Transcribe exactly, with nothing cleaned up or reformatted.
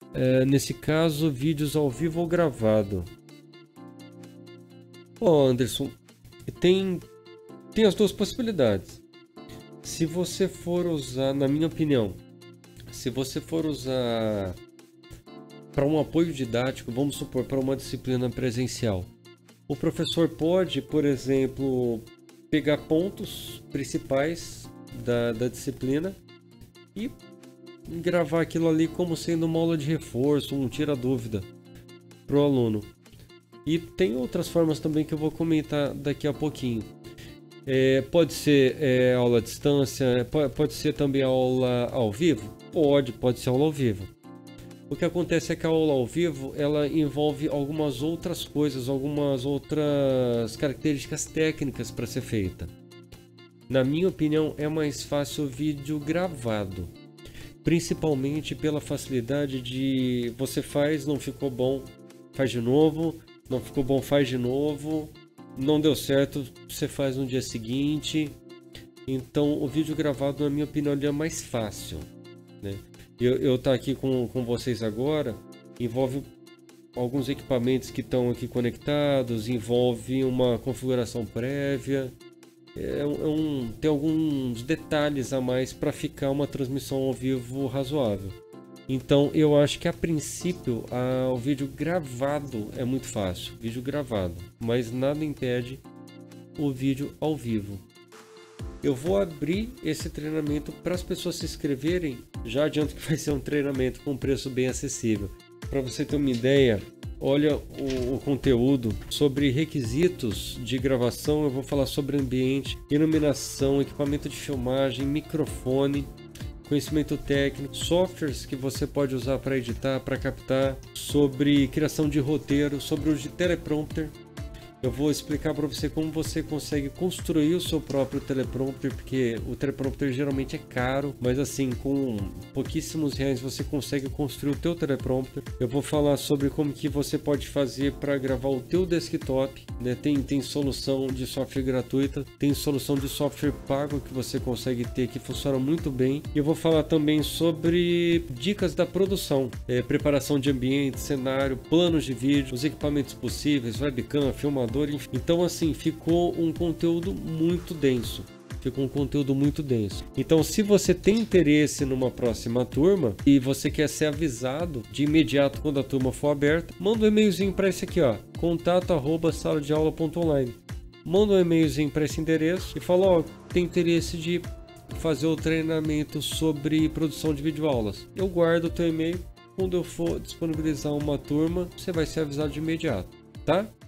É, nesse caso, vídeos ao vivo ou gravado. Ó, Anderson, tem, tem as duas possibilidades. Se você for usar, na minha opinião, se você for usar para um apoio didático, vamos supor, para uma disciplina presencial, o professor pode, por exemplo, pegar pontos principais da, da disciplina e gravar aquilo ali como sendo uma aula de reforço, um tira-dúvida para o aluno. E tem outras formas também que eu vou comentar daqui a pouquinho. É, pode ser é, aula à distância, pode, pode ser também aula ao vivo? Pode, pode ser aula ao vivo. O que acontece é que a aula ao vivo, ela envolve algumas outras coisas, algumas outras características técnicas para ser feita. Na minha opinião, é mais fácil o vídeo gravado, principalmente pela facilidade de você faz, não ficou bom, faz de novo, não ficou bom, faz de novo, não deu certo, você faz no dia seguinte. Então o vídeo gravado, na minha opinião, ele é mais fácil, né? Eu, eu tá aqui com, com vocês agora, envolve alguns equipamentos que estão aqui conectados, envolve uma configuração prévia, é um, é um, tem alguns detalhes a mais para ficar uma transmissão ao vivo razoável. Então eu acho que a princípio a, o vídeo gravado é muito fácil, vídeo gravado, mas nada impede o vídeo ao vivo. Eu vou abrir esse treinamento para as pessoas se inscreverem. Já adianto que vai ser um treinamento com preço bem acessível. Para você ter uma ideia, olha o, o conteúdo sobre requisitos de gravação. Eu vou falar sobre ambiente, iluminação, equipamento de filmagem, microfone, conhecimento técnico, softwares que você pode usar para editar, para captar, sobre criação de roteiro, sobre o uso de teleprompter. Eu vou explicar para você como você consegue construir o seu próprio teleprompter, porque o teleprompter geralmente é caro, mas assim, com pouquíssimos reais você consegue construir o teu teleprompter. Eu vou falar sobre como que você pode fazer para gravar o teu desktop, né? Tem, tem solução de software gratuita, tem solução de software pago que você consegue ter, que funciona muito bem. E eu vou falar também sobre dicas da produção, é, preparação de ambiente, cenário, planos de vídeo, os equipamentos possíveis, webcam, filmador. Então assim, ficou um conteúdo muito denso. Ficou um conteúdo muito denso. Então se você tem interesse numa próxima turma e você quer ser avisado de imediato quando a turma for aberta, manda um e-mailzinho para esse aqui, ó, contato arroba sala de aula ponto online. Manda um e-mailzinho para esse endereço e fala, ó, tem interesse de fazer o treinamento sobre produção de videoaulas. Eu guardo o teu e-mail. Quando eu for disponibilizar uma turma, você vai ser avisado de imediato, tá?